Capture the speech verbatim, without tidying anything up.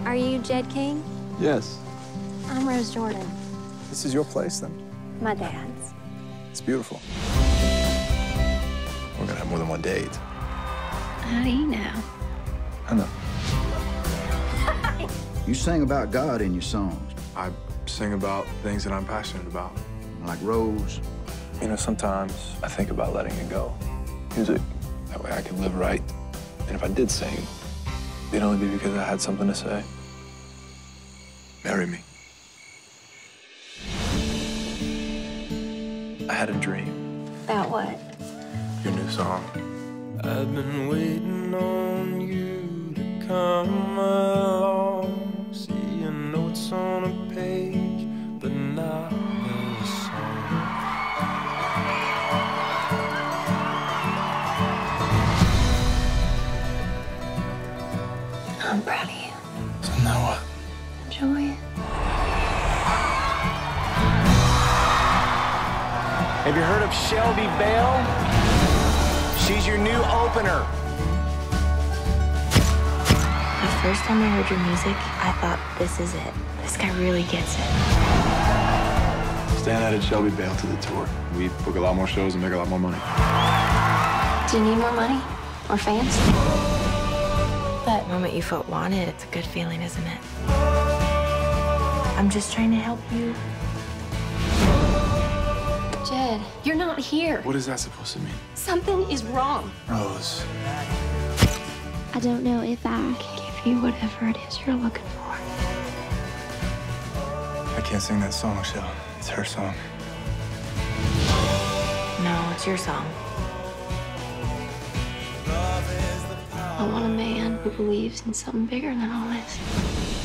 Are you Jed King? Yes. I'm Rose Jordan. This is your place, then? My dad's. It's beautiful. We're gonna have more than one date. How do you know? I know. You sing about God in your songs, I sing about things that I'm passionate about. like Rose. You know, sometimes I think about letting it go. Music, that way I can live right. And if I did sing, it'd only be because I had something to say. Marry me. I had a dream. About what? Your new song. I've been waiting on you to come along. Seeing notes on a page, but not a song. I'm proud of you. So now what? Enjoy it. Have you heard of Shelby Bell? She's your new opener. The first time I heard your music, I thought, this is it. This guy really gets it. Stan added Shelby Bale to the tour. We book a lot more shows and make a lot more money. Do you need more money? More fans? That moment you felt wanted, it's a good feeling, isn't it? I'm just trying to help you. Jed, you're not here. What is that supposed to mean? Something is wrong. Rose. I don't know if I can give you whatever it is you're looking for. I can't sing that song, Shell. It's her song. No, it's your song. I want a man who believes in something bigger than all this.